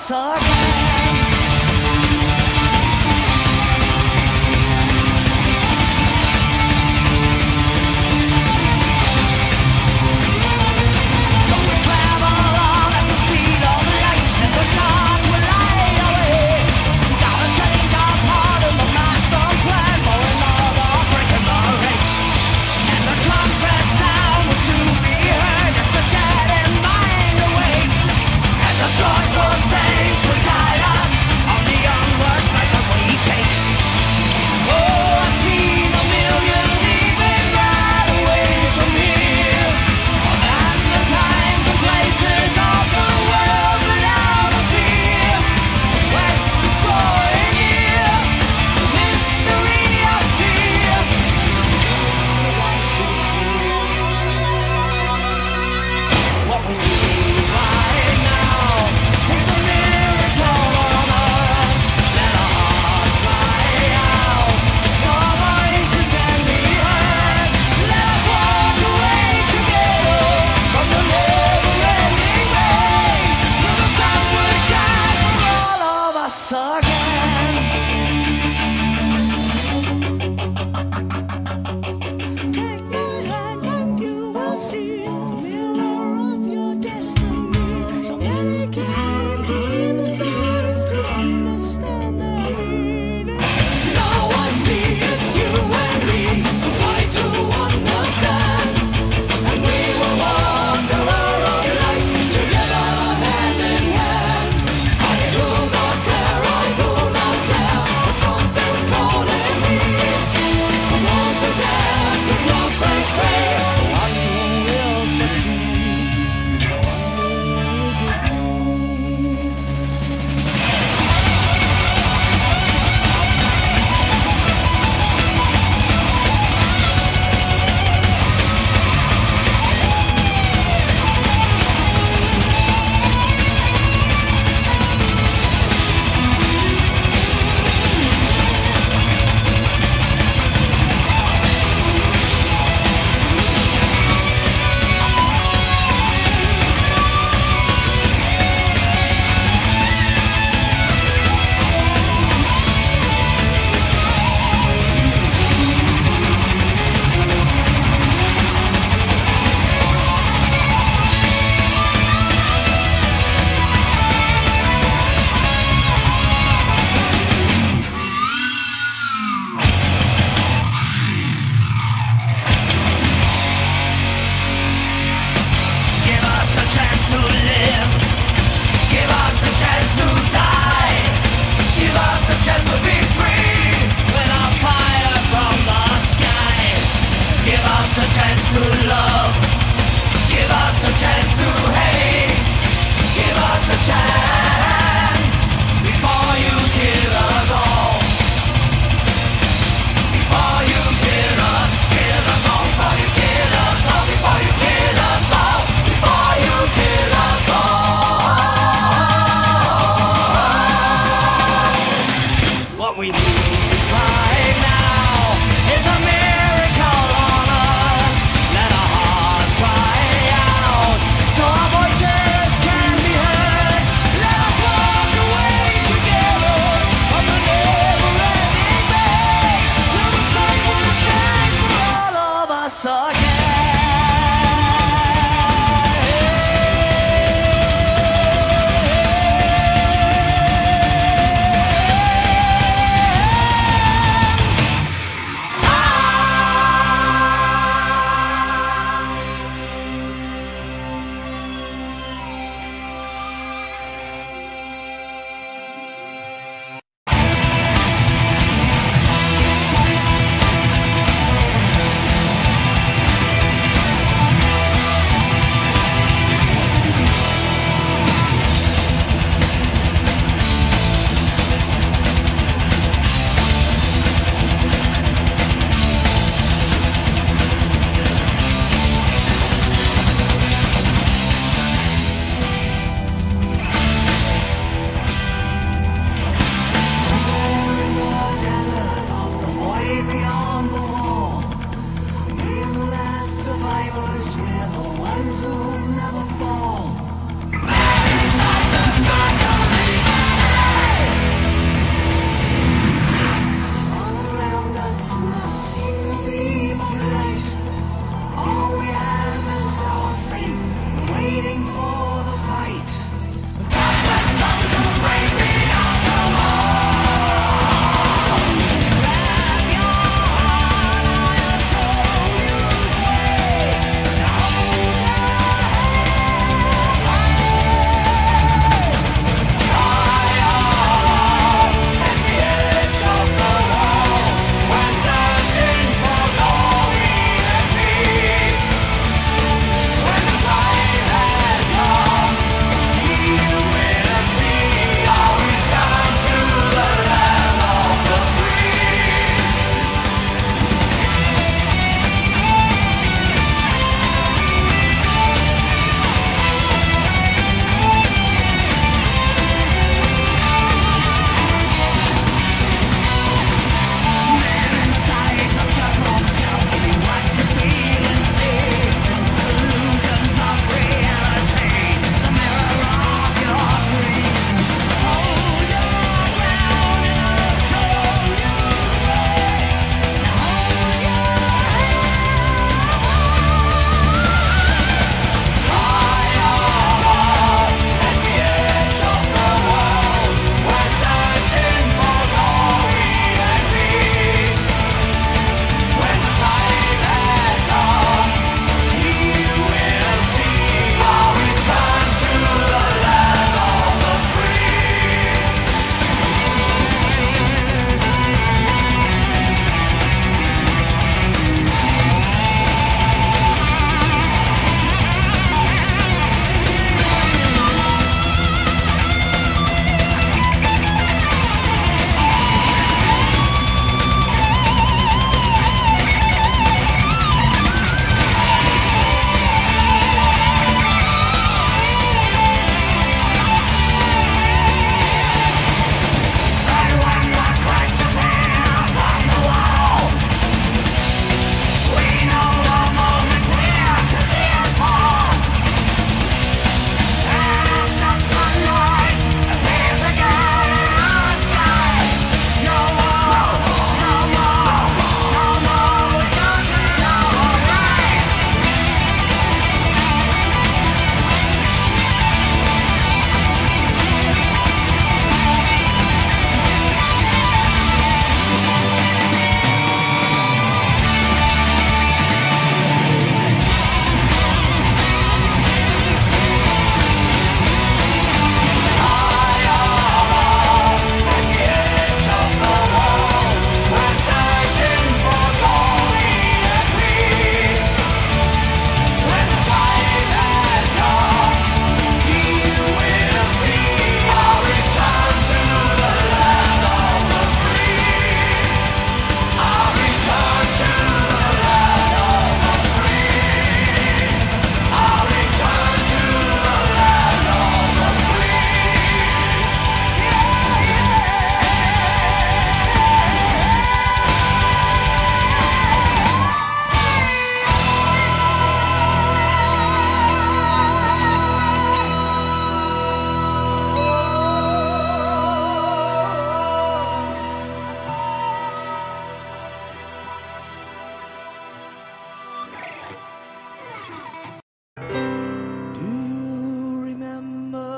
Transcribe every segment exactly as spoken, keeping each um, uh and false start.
once again. So we travel on at the speed of light, and the cars will lie away. Gotta change our part in the master plan for another break in the race. And the trumpet sound will soon be heard as the dead and mind awake. And the joyful saints will come.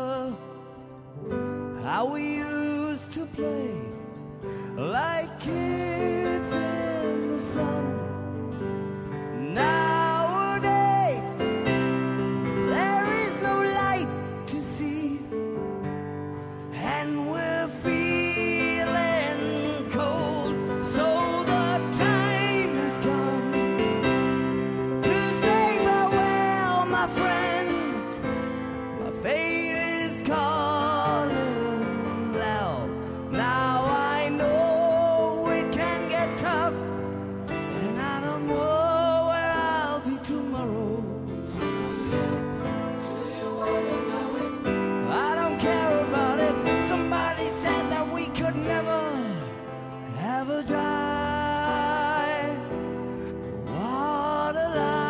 remember how we used to play like kids in the sun. Nowadays there is no light to see, and we're feeling cold. So the time has come to say farewell, my friend. My fate is calling loud. Now I know it can get tough, and I don't know where I'll be tomorrow. Do you wanna know it? I don't care about it. Somebody said that we could never, ever die. What a lie.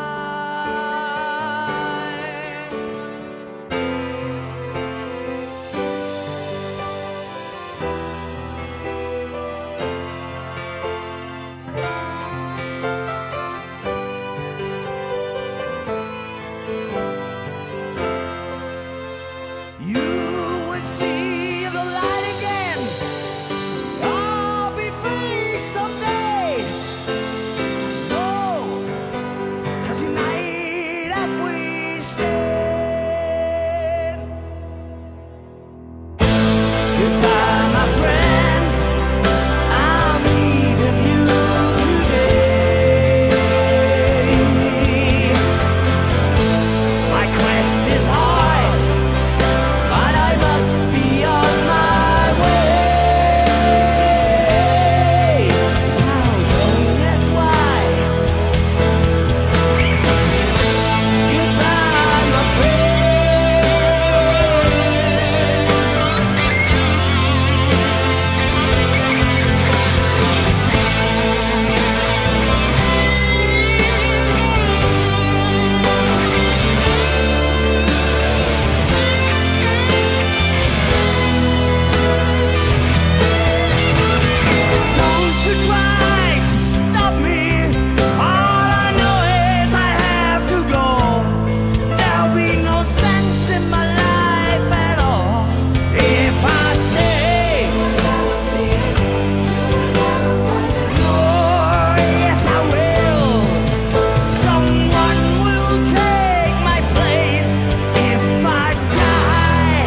You would see the light again. I'll be free someday. No, 'cause united we stand. Goodbye, my friends. I'm leaving you today. My quest is hard, but I must be on my way. Now don't ask why. Goodbye, my Don't you try to stop me. All I know is I have to go. There'll be no sense in my life at all if I stay. You'll never see it. You'll never find it. Oh, yes I will. Someone will take my place if I die.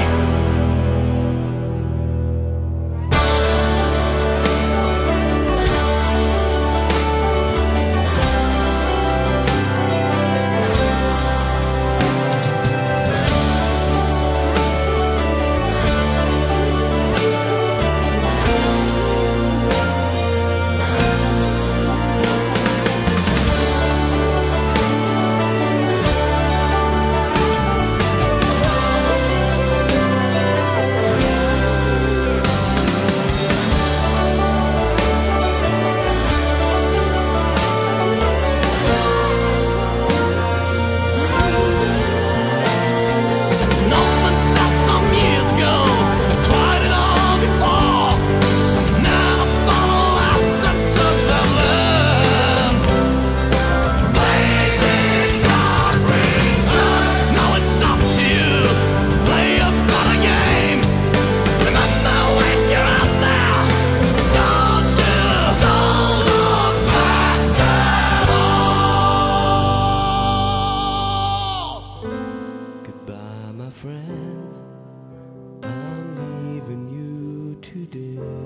Nothing said some years ago, I've tried it all before. Never thought of life that such have learned. Maybe God brings joy. Now it's up to you. Play your funny game. Remember when you're out there, don't you, don't look back at all. Goodbye, my friends. I'm leaving you today.